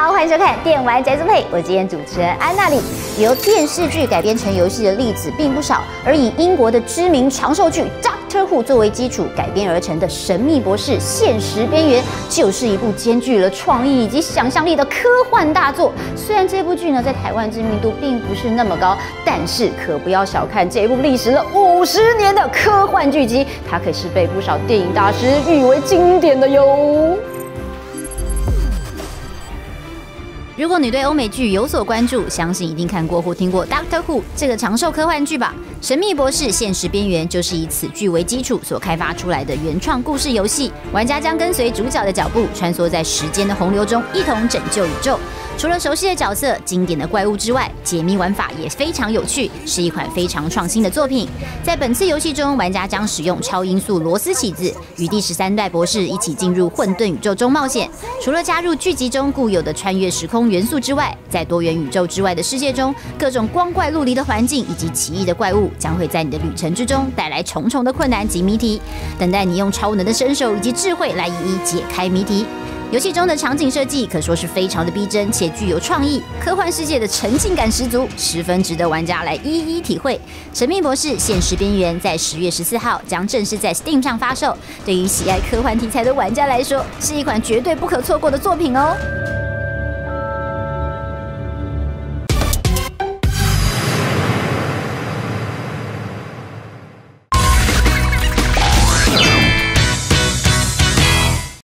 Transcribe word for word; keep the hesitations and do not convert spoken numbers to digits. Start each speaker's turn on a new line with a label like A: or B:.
A: 好，欢迎收看《电玩宅速配》，我今天主持人安娜丽。由电视剧改编成游戏的例子并不少，而以英国的知名长寿剧《Doctor Who》作为基础改编而成的《神秘博士：现实边缘》，就是一部兼具了创意以及想象力的科幻大作。虽然这部剧呢在台湾知名度并不是那么高，但是可不要小看这部历时了五十年的科幻剧集，它可是被不少电影大师誉为经典的哟。 如果你对欧美剧有所关注，相信一定看过或听过《Doctor Who》这个长寿科幻剧吧？《神秘博士：现实边缘》就是以此剧为基础所开发出来的原创故事游戏。玩家将跟随主角的脚步，穿梭在时间的洪流中，一同拯救宇宙。除了熟悉的角色、经典的怪物之外，解谜玩法也非常有趣，是一款非常创新的作品。在本次游戏中，玩家将使用超音速螺丝起子，与第十三代博士一起进入混沌宇宙中冒险。除了加入剧集中固有的穿越时空 元素之外，在多元宇宙之外的世界中，各种光怪陆离的环境以及奇异的怪物，将会在你的旅程之中带来重重的困难及谜题，等待你用超能的身手以及智慧来一一解开谜题。游戏中的场景设计可说是非常的逼真，且具有创意，科幻世界的沉浸感十足，十分值得玩家来一一体会。《神秘博士：现实边缘》在十月十四号将正式在 Steam 上发售，对于喜爱科幻题材的玩家来说，是一款绝对不可错过的作品哦。